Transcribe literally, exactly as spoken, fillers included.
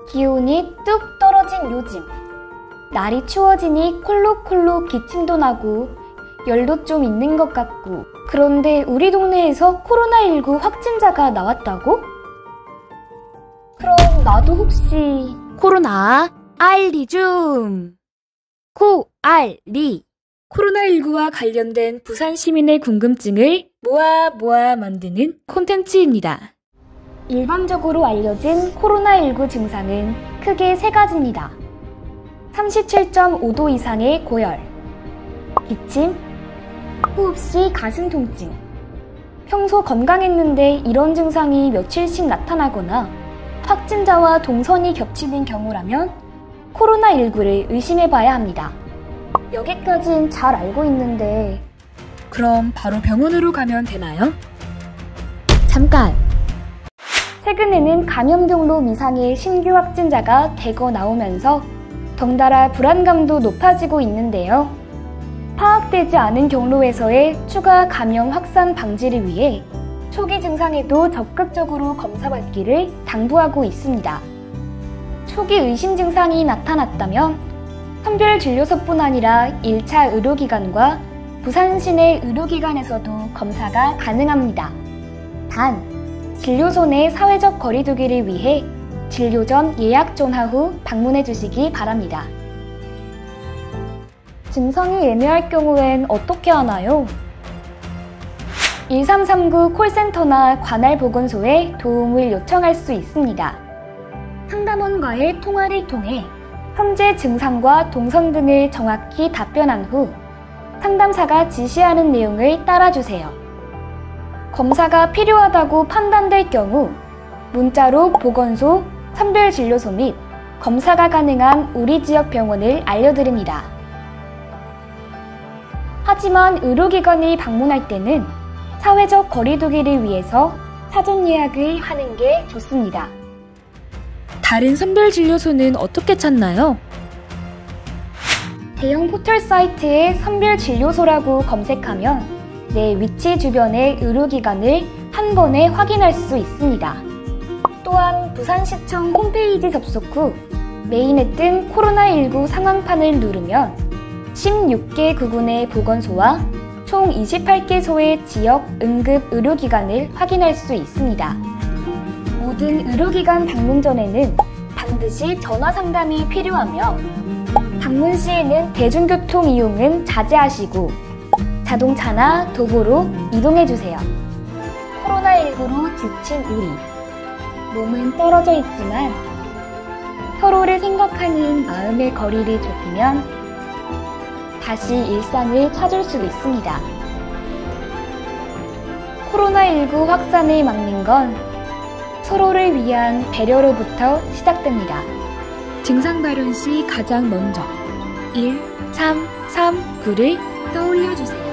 기온이 뚝 떨어진 요즘, 날이 추워지니 콜록콜록 기침도 나고 열도 좀 있는 것 같고, 그런데 우리 동네에서 코로나십구 확진자가 나왔다고? 그럼 나도 혹시 코로나 알리 좀! 코알리! 코로나십구와 관련된 부산 시민의 궁금증을 모아 모아 만드는 콘텐츠입니다. 일반적으로 알려진 코로나십구 증상은 크게 세 가지입니다. 삼십칠 점 오 도 이상의 고열, 기침, 호흡시 가슴 통증. 평소 건강했는데 이런 증상이 며칠씩 나타나거나 확진자와 동선이 겹치는 경우라면 코로나십구를 의심해봐야 합니다. 여기까진 잘 알고 있는데 그럼 바로 병원으로 가면 되나요? 잠깐! 최근에는 감염경로 미상의 신규 확진자가 대거 나오면서 덩달아 불안감도 높아지고 있는데요. 파악되지 않은 경로에서의 추가 감염 확산 방지를 위해 초기 증상에도 적극적으로 검사받기를 당부하고 있습니다. 초기 의심 증상이 나타났다면 선별진료소뿐 아니라 일 차 의료기관과 부산 시내 의료기관에서도 검사가 가능합니다. 단, 진료소 내 사회적 거리두기를 위해 진료 전 예약 전화 후 방문해 주시기 바랍니다. 증상이 애매할 경우엔 어떻게 하나요? 일삼삼구 콜센터나 관할 보건소에 도움을 요청할 수 있습니다. 상담원과의 통화를 통해 현재 증상과 동선 등을 정확히 답변한 후 상담사가 지시하는 내용을 따라주세요. 검사가 필요하다고 판단될 경우 문자로 보건소, 선별진료소 및 검사가 가능한 우리 지역 병원을 알려드립니다. 하지만 의료기관을 방문할 때는 사회적 거리두기를 위해서 사전 예약을 하는 게 좋습니다. 다른 선별진료소는 어떻게 찾나요? 대형 포털 사이트에 선별진료소라고 검색하면 내 위치 주변의 의료기관을 한 번에 확인할 수 있습니다. 또한 부산시청 홈페이지 접속 후 메인에 뜬 코로나십구 상황판을 누르면 십육 개 구군의 보건소와 총 이십팔 개소의 지역 응급 의료기관을 확인할 수 있습니다. 모든 의료기관 방문 전에는 반드시 전화 상담이 필요하며 방문 시에는 대중교통 이용은 자제하시고 자동차나 도보로 이동해주세요. 코로나십구로 지친 우리, 몸은 떨어져 있지만 서로를 생각하는 마음의 거리를 좁히면 다시 일상을 찾을 수 있습니다. 코로나십구 확산을 막는 건 서로를 위한 배려로부터 시작됩니다. 증상 발현 시 가장 먼저 일 삼 삼 구를 떠올려주세요.